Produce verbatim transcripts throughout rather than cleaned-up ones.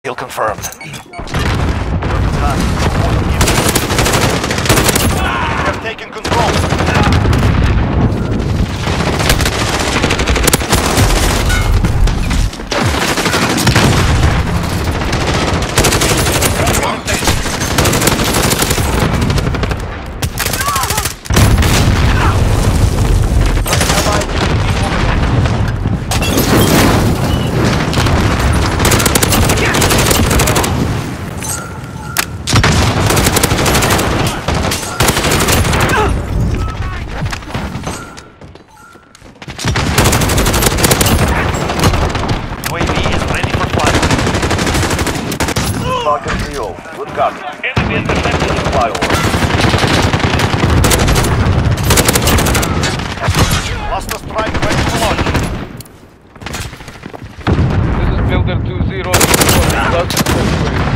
Kill confirmed. We have taken control. Good copy. Enemy intercepted the flyover. Lost the strike ready to launch. This is Builder two zero two four.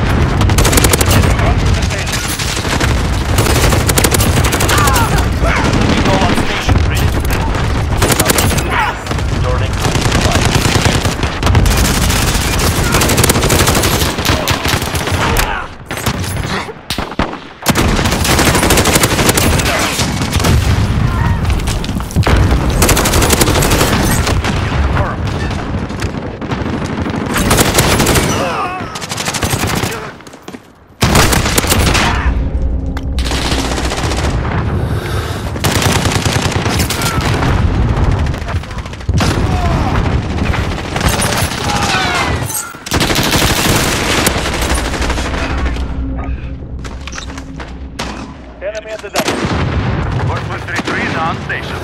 Enemy at the dock. one two three three is on station.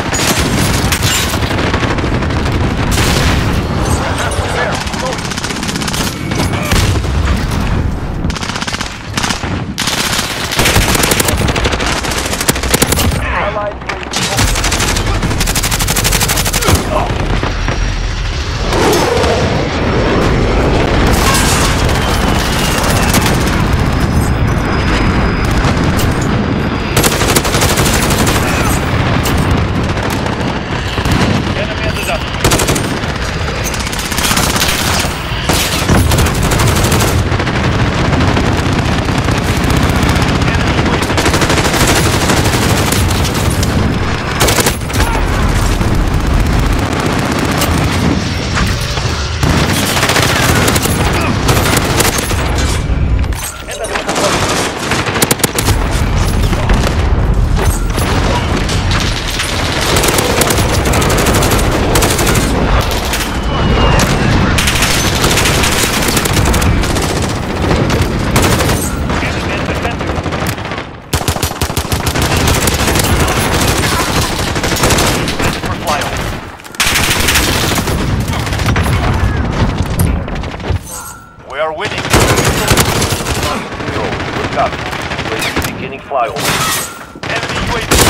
We are winning. Good copy. Beginning flyover. Enemy U A V.